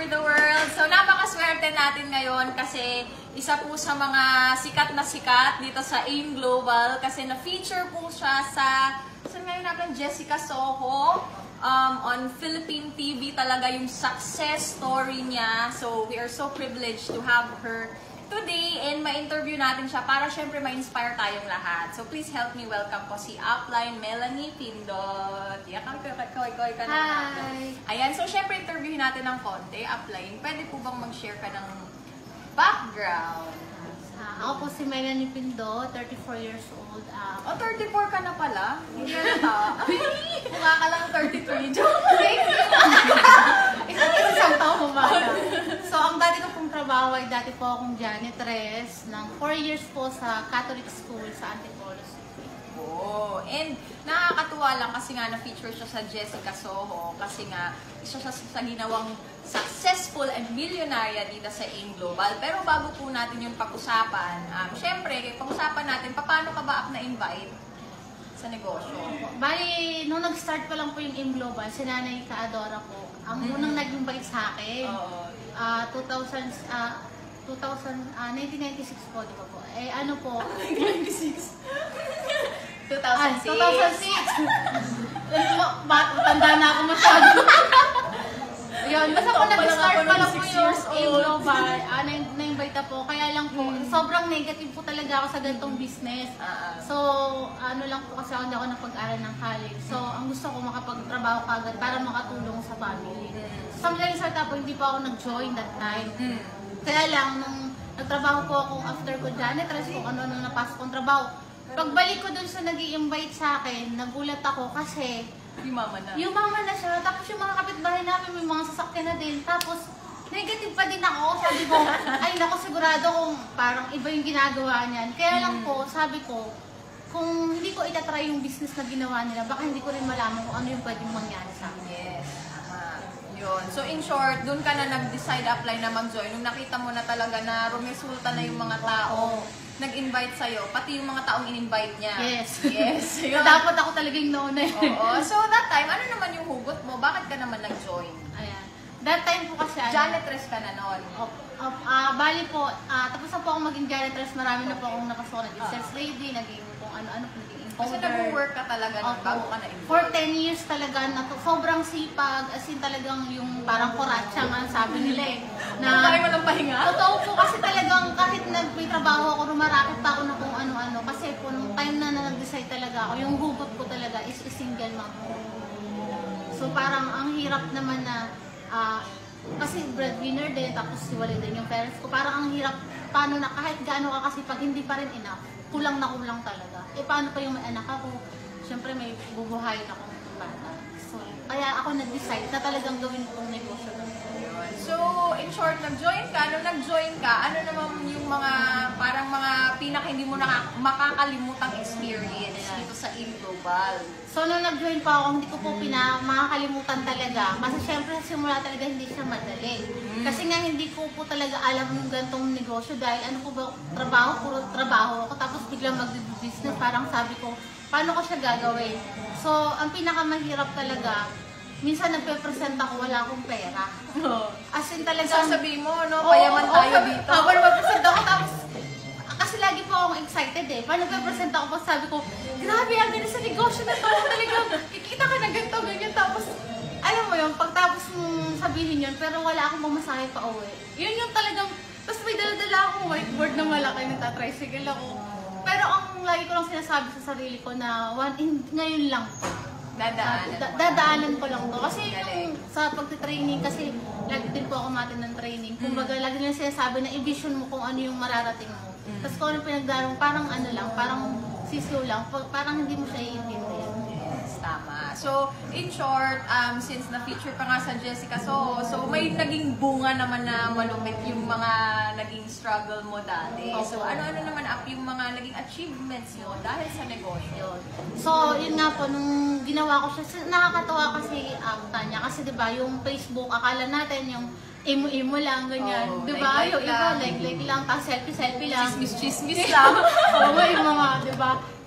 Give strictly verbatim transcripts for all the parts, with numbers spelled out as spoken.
over the world. So, napakaswerte natin ngayon kasi isa po sa mga sikat na sikat dito sa AIM Global kasi na-feature po siya sa, saan ngayon natin, Jessica Soho. Um, on Philippine T V talaga yung success story niya. So, we are so privileged to have her today and ma-interview natin siya para syempre ma-inspire tayong lahat. So, please help me welcome po si Upline Melanie Pindot. Yeah, kaway-kaway ka na. Hi! Ayan, so syempre interviewin natin ng konti. Upline, pwede po bang mag-share ka ng background? Uh, ako po si Melanie Pindot, thirty-four years old. Uh, Oh, thirty-four ka na pala? Hindi na ta. Mukha ka lang thirty-three. Joke! Isang isang taon mo ba? So, ang dati ko pong trabaho ay dati po akong janitress ng four years po sa Catholic School sa Antipolo City. Oh, and nakakatuwa lang kasi nga na-feature siya sa Jessica Soho kasi nga isa siya sa ginawang successful and millionaire dito sa AIM Global. Pero bago po natin yung pag-usapan, um, syempre, pag-usapan natin, paano ka ba na-invite sa negosyo? Bali, nung nag-start pa lang po yung AIM Global, si Nanay Kaadora po, ang unang nag-invite sa akin. Oo. Uh, two thousand, uh, two thousand, uh, nineteen ninety-six po, di ba po? Eh, ano po? nineteen ninety-six. two thousand six. Ah, two thousand six. Tanda na ako masyado. Yun, basta po nag-start pa lang po yung AIM Global, uh, na-invite na po. Kaya lang po, hmm. sobrang negative po talaga ako sa ganitong business. Uh, so, ano lang po kasi ako hindi ako napag-aral ng college. So, ang gusto ko makapagtrabaho kagad para makatulong sa family. So, sa mga start po, hindi pa ako nag-join that time. Hmm. Kaya lang, nung nagtrabaho po akong after ko janitress, kung ano-ano napasok kong trabaho, pagbalik ko dun sa nag-i-invite sa akin, nagulat ako kasi yung mama na. Yung mama na siya. Tapos yung mga kapitbahay namin, may mga sasakyan na din. Tapos, negative pa din ako. Sabi ko, ay naku, sigurado kung parang iba yung ginagawa niyan. Kaya lang po, sabi ko, kung hindi ko itatry yung business na ginawa nila, baka hindi ko rin malaman kung ano yung pwedeng mangyari sa akin. Yes. Tama. Yun. So, in short, dun ka na nag-decide apply na mag-join. Nung nakita mo na talaga na rumesulta na yung mga tao, nag-invite sa'yo, pati yung mga taong in-invite niya. Yes. Yes. So, dapat ako talaga yung nauna. Oo. So, that time, ano naman yung hugot mo? Bakit ka naman nag-join? Ayan. That time po kasi, janitress ka na noon. Op, op, uh, bali po, uh, tapos na po akong maging janitress, marami na po akong napasok. Naging sales lady, naging kung ano-ano, naging kasi nag-work ka talaga nung bago ka na-invite. For ten years talaga, na to, sobrang sipag, as in talagang yung parang kuratsa nga sabi nila eh. Na, kaya mo lang pahinga? Totoo po kasi talagang kahit nag-may trabaho ako, rumarakit pa ako na kung ano-ano. Kasi po nung time na, na nag-decide talaga ako, yung hugot ko talaga is single mom. So parang ang hirap naman na, uh, kasi breadwinner din, tapos siwalay din yung parents ko. Parang ang hirap, paano na kahit gaano ka kasi pag hindi pa rin enough, kulang na kulang talaga. Eh, paano pa yung may anak ako? Siyempre, may bubuhayin akong bata. So, kaya ako nag-decide na talagang gawin itong negosyo. So, in short, nag-join ka. Nung nag-join ka, ano naman yung mga, parang mga pinaka hindi mo na makakalimutang experience dito sa AIM Global? So, nung nag-join pa ako, hindi ko po pina makakalimutan talaga. Kasi syempre, sa simula talaga hindi siya madali. Mm. Kasi nga, hindi ko po talaga alam yung gantong negosyo dahil ano po ba, trabaho, puro trabaho ako. Tapos biglang mag-business, parang sabi ko, paano ko siya gagawin? So, ang pinakamahirap talaga, minsan nagpe-present ako, wala akong pera. Oh. As in talaga. Sasabihin mo, no? Payaman oh, tayo oh, dito. Habang nagpe-present ako, tapos, kasi lagi po akong excited eh. Paano nagpe-present ako, pag sabi ko, grabe, ang ganda sa negosyo na to. Talagang, kikita ka na ganito, ganyan. Tapos, alam mo yun, pagtapos mong sabihin yun, pero wala akong mamasahe pa uwi. Yun yung talagang, tapos may dala-dala akong whiteboard na malaki, nagtatricycle ako. Pero ang lagi ko lang sinasabi sa sarili ko na, one, in, ngayon lang. Dadaanan, uh, dadaanan ko lang to. Kasi yung sa pagtitraining, kasi lagi din po ako matin ng training. Kumbaga, mm. lagi nila sinasabi na i-vision mo kung ano yung mararating mo. Mm. Tapos kung ano pinagdarong, parang ano lang, parang sisiyo lang, parang hindi mo siya iintindihan. Yes, tama. So, in short, um, since na-feature pa nga sa Jessica Soho, so may naging bunga naman na malupit yung mga naging struggle mo dati. Okay. So, ano-ano naman up yung mga naging achievements mo dahil sa negosyo? So, yun nga po, nung ginawa ko siya, nakakatawa kasi, um, Tanya, kasi diba, yung Facebook, akala natin yung imo-imo lang, ganyan. Oh, diba? Like, yung iba, like-like lang, tapos selfie-selfie lang. Chismis-chismis lang. Oo, yung mga, diba?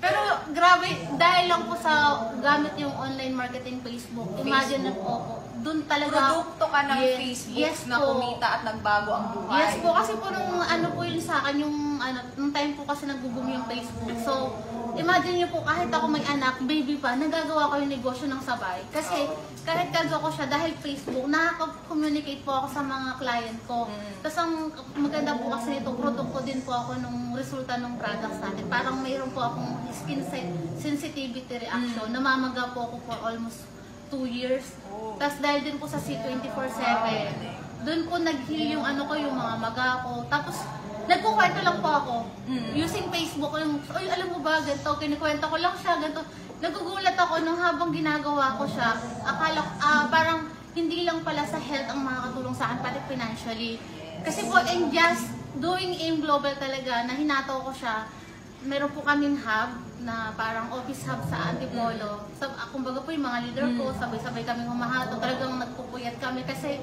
Pero grabe, dahil lang po sa gamit yung online marketing Facebook, imagine na po, doon talaga... Produkto ka ng Yes, Facebook yes na po. kumita at nagbago ang buhay. Yes po, kasi po nung ano po yun sa akin, yung ano, nung time po kasi nag-boom yung Facebook. So, imagine niyo po, kahit ako may anak, baby pa, nagagawa ko yung negosyo ng sabay. Kasi kahit kago ko siya, dahil Facebook, nakaka-communicate po ako sa mga client ko. Mm. Tapos ang maganda po kasi nito, produkto din po ako nung resulta ng products natin. Parang mayroon po akong skin sen- sensitivity reaction. Namamaga po ako for almost two years. Oh. Tapos dahil din po sa C twenty-four seven, doon po nag-heal yung ano ko, yung mga maga ko. Tapos, nagkukwento lang po ako. Mm. Using Facebook, yung, oy, alam mo ba, ganito, kinikwento ko lang siya, ganito. Nagugulat ako nung habang ginagawa ko siya, akala ko, ah, parang hindi lang pala sa health ang makakatulong sa akin, pati financially. Kasi po, and just doing AIM Global talaga, na hinataw ko siya, meron po kaming hub, na parang office hub sa Antipolo. So, ah, kumbaga po yung mga leader ko, sabay-sabay kaming humahato, talagang nagpupuyat kami kasi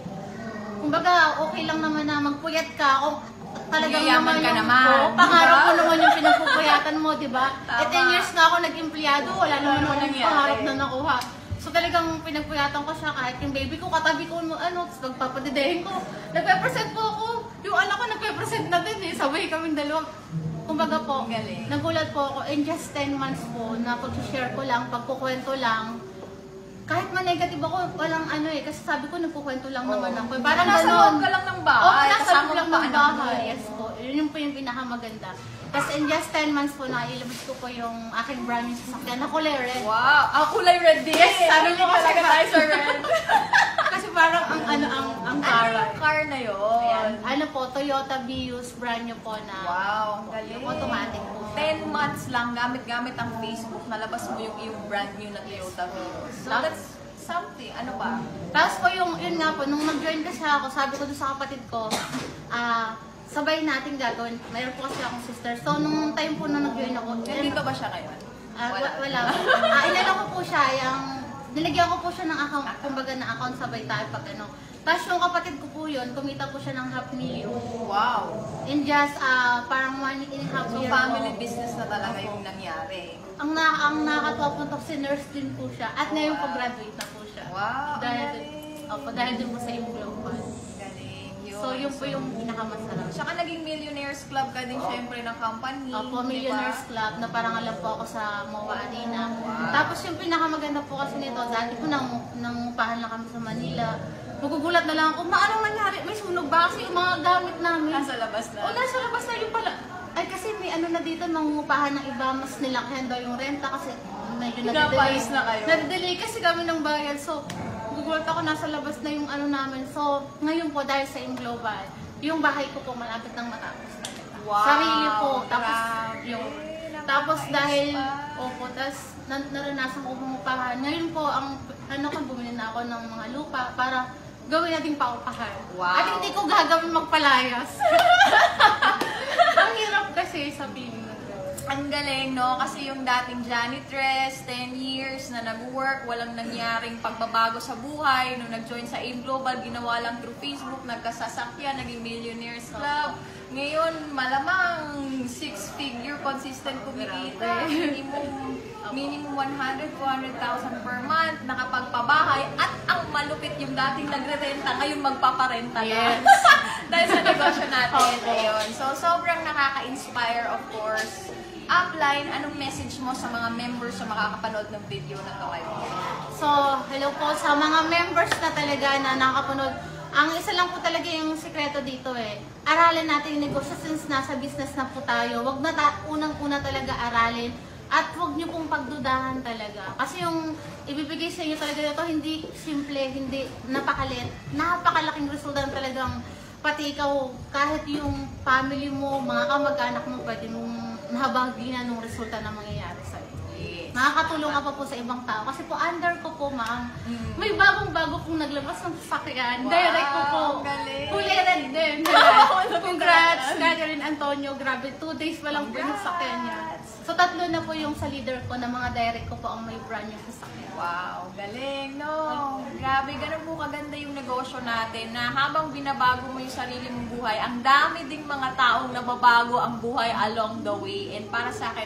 kumbaga, okay lang naman na magpuyat ka kung talagang Yayaman naman ka yung naman, oh, pangarap diba? ko naman yung pinagpupuyatan mo, di ba? Tama. Eh, ten years na ako nag-empleyado, wala naman Wala ako ng nangyari. pangarap na nakuha. So talagang pinagpuyatan ko siya kahit yung baby ko, katabi ko, ano, tapos magpapadidehin ko. Nagpe-present po ako. Yung anak ko nagpe-present na din eh, sabay kaming dalawa. Kumbaga po, Galing. nagulat po ako, in just ten months po, na pag-share ko lang, pagkukwento lang, kahit ma-negative ako, walang ano eh, kasi sabi ko nagkukwento lang naman ako. eh. Parang nasa ganon. loob ka lang ng bahay. Oo, nasa kasama loob lang mo pa ng anak mo. bahay. Yes po. Yun po yung pinakamaganda. Kasi in just ten months po, nailabas ko po yung aking brand new sasakyan na kulay red. Wow! Ang kulay red din. Yes, sabi ko kasi talaga ba- tayo sa red. Kasi parang ang ano ang ang Ano car. yung car na yun? Ayan. Ano po, Toyota Vios brand new po na Wow, galing. yung automatic po. ten months lang, gamit-gamit ang Facebook, nalabas mo yung yung brand new na Toyota Vios. So Tap- that's something. Ano ba? Tapos po yung, yun nga po, nung nag-join kasi ako, sabi ko doon sa kapatid ko, ah, sabay natin gagawin. Mayroon po kasi akong sister. So, nung time po na nag-join ako, Nandito ba siya ngayon? ah, wa- wala po. Ah, inano ko po siya, yung, nilagyan ko po siya ng account, kumbaga na account sabay tayo pag ano. Tapos yung kapatid ko po yun, kumita po siya ng half million. Wow! In just, ah, parang one and a half So year family po. business na talaga yung nangyari. Ang, na, ang nakakatuwa po ito, si nurse din po siya. At ngayon po graduate na po siya. Wow! ang Dahil, galing. opo, dahil din po sa yung global. Galing. Yun. So, yun po yung pinakamasarap. Tsaka naging Millionaires Club ka din syempre ng company. Opo, di ba? Millionaires Club na parang alam po ako sa M O A Arena. Wow. Tapos yung pinakamaganda po kasi nito, dati po nang, nangungupahan lang kami sa Manila. Magugulat na lang ako, maanong nangyari? May sunog ba? Kasi yung mga gamit namin. Nasa labas na. O, nasa labas na yung pala. Ay, kasi may ano na dito, nangungupahan ng iba, mas nilakyan daw yung renta kasi medyo Pinapayos na kayo. Nag-delay kasi kami ng bayad. So, gugulat ako, nasa labas na yung ano namin. So, ngayon po, dahil sa In-Global, yung bahay ko po malapit nang matapos talaga. Wow, Sarili po. Tapos, grabe. yung, tapos Napakais dahil, pa. opo, tapos na, naranasan ko pumapahan. Ngayon po, ang, ano ko, bumili na ako ng mga lupa para gawin nating paupahan. Wow. At hindi ko gagawin magpalayas. Ang hirap kasi sabihin mo. Ang galing, no? Kasi yung dating janitress, ten years na nag-work, walang nangyaring pagbabago sa buhay. Nung nag-join sa AIM Global, ginawa lang through Facebook, nagkasasakyan, naging Millionaires Club. Ngayon, malamang six-figure consistent kumikita. Grabe. Minimum, minimum one hundred, two hundred thousand per month, nakapagpabahay. At ang malupit yung dating nagre-renta, ngayon magpaparenta na. Yes. Dahil sa negosyo natin. Opo. Ayun. So, sobrang nakaka-inspire, of course. Upline, anong message mo sa mga members sa makakapanood ng video na to kayo? So, hello po sa mga members na talaga na nakapanood. Ang isa lang po talaga yung sikreto dito eh. Aralin natin yung negosyo since nasa business na po tayo. Huwag na ta- unang-una talaga aralin. At huwag niyo pong pagdudahan talaga. Kasi yung ibibigay sa inyo talaga ito, hindi simple, hindi napakalit. Napakalaking resulta na talagang pati ikaw, kahit yung family mo, mga kamag-anak mo, pwede mong nahabaginan ng resulta na mangyayari sa'yo. Yes. Nakakatulong ka pa po sa ibang tao. Kasi po, under ko po, ma'am, Mm. may bagong-bago pong naglabas ng sasakyan. Wow, Direct ko po. ang galing. Kulay red din. Wow, Congrats, Catherine Antonio. Grabe, two days pa lang po yung sasakyan niya. So, tatlo na po yung sa leader ko na mga direct ko po ang may brand yung sasakyan. Wow, galing, no? Grabe, ganun po kaganda yung negosyo natin na habang binabago mo yung sarili mong buhay, ang dami ding mga taong nababago ang buhay along the way. And para sa akin,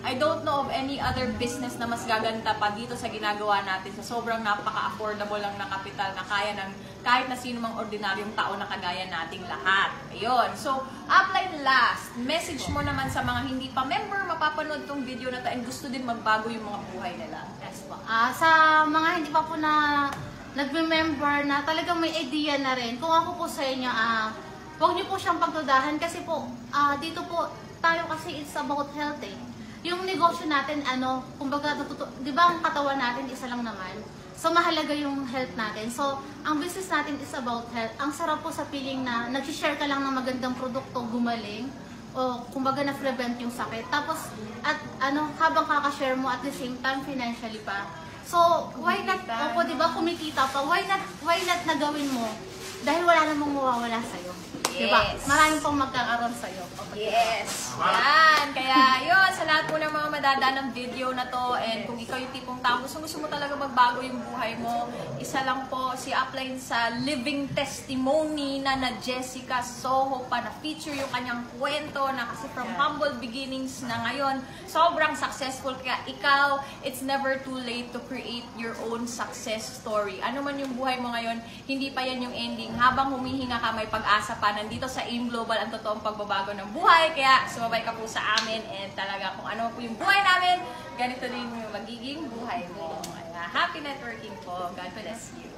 I don't know of any other business na mas gaganda pa dito sa ginagawa natin. So, sobrang napaka-affordable lang na kapital na kaya ng kahit na sino mang ordinaryong tao na kagaya nating lahat. Ayun. So, upline last. Message mo naman sa mga hindi pa member, mapapanood tong video na to and gusto din magbago yung mga buhay nila. Yes po. Ah, sa mga hindi pa po na nag-remember na talagang may idea na rin, kung ako po sa inyo, ah, huwag niyo po siyang pagdudahan kasi po, ah, dito po, tayo kasi it's about health eh. Yung negosyo natin, ano, kumbaga, natutu- di ba ang katawan natin, isa lang naman. So, mahalaga yung health natin. So, ang business natin is about health. Ang sarap po sa feeling na nag-share ka lang ng magandang produkto, gumaling, o kumbaga na-prevent yung sakit. Tapos, at ano, habang kakashare mo at the same time, financially pa. So, why not, opo, di ba, kumikita pa, why not, why not na gawin mo? Dahil wala namang mawawala sa'yo. Di ba? Yes. Maraming pong magkakaroon sa'yo. Yes! Yan! Kaya yun, sa lahat po ng mga madadaan ng video na to, and kung ikaw yung tipong tao, gusto, gusto mo talaga magbago yung buhay mo, isa lang po si upline sa living testimony na na Jessica Soho pa, na feature yung kanyang kwento na kasi from humble beginnings na ngayon, sobrang successful. Kaya ikaw, it's never too late to create your own success story. Ano man yung buhay mo ngayon, hindi pa yan yung ending. Habang humihinga ka, may pag-asa pa. Nandito sa AIM Global ang totoong pagbabago ng buhay. Kaya sumabay ka po sa amin, and talaga kung ano po yung buhay namin, ganito din yung magiging buhay mo. Kaya happy networking po. God bless you.